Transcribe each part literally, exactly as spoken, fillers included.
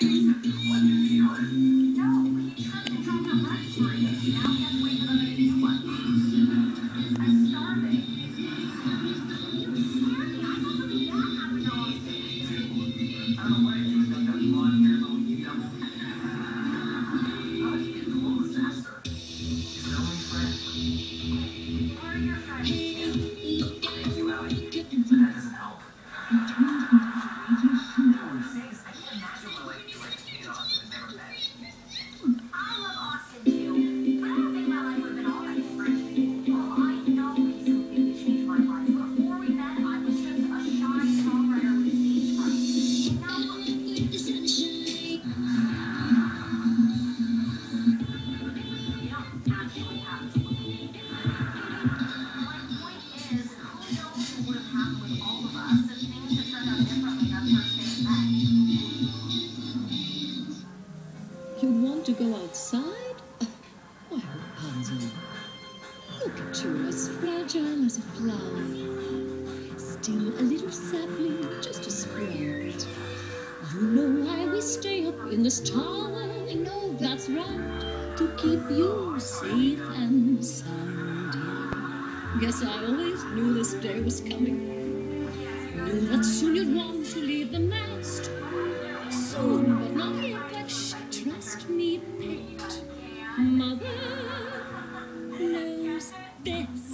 You want to go outside? Why, Rapunzel, look at you, as fragile as a flower, still a little sapling, just a sprout. You know why we stay up in this tower, we know that's right, to keep you safe and sound, dear. Guess I always knew this day was coming, knew that soon you'd want to leave the nest, soon, but not yet. Trust me, pet, Mother knows best.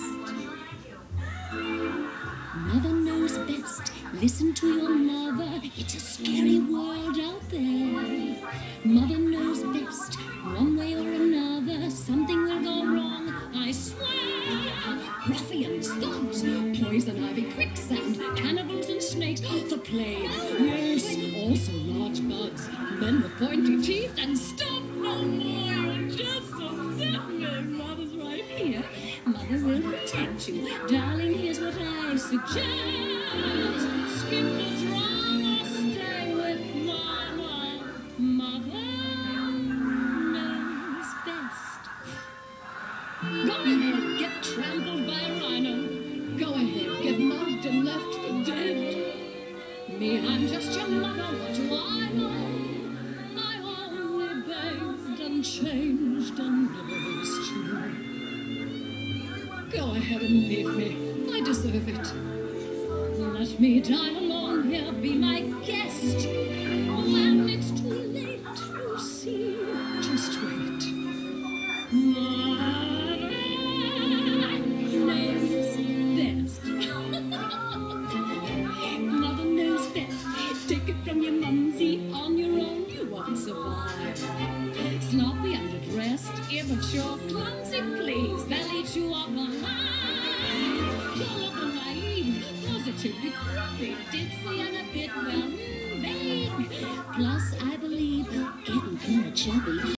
Mother knows best. Listen to your mother. It's a scary world out there. Mother knows best. One way or another, something will go wrong, I swear. Ruffians, thugs, poison ivy, quicksand, cannibals and snakes, the plague, yes, also large bugs, men with pointy teeth, and stop no more, you're just upset me. Mother's right here. Mother will protect you. Darling, here's what I suggest. Skip the drama, stay with Mama. Mother knows best. Go ahead, get trampled by a rhino. Go ahead, get mugged and left for dead. Me, I'm just your mother, what do I know? I only bathed and changed and nursed you. Go ahead and leave me, I deserve it. Let me die alone here, be my guest. When it's too late, you see, just wait. Mother knows best. Mother knows best. Take it from your mumsy, on your own you won't survive. Sloppy, underdressed, immature, clumsy, please, they'll eat you up alive. You're a little naive, positively grumpy, ditzy, and a bit, well, vague. Plus, I believe, getting kind of chubby.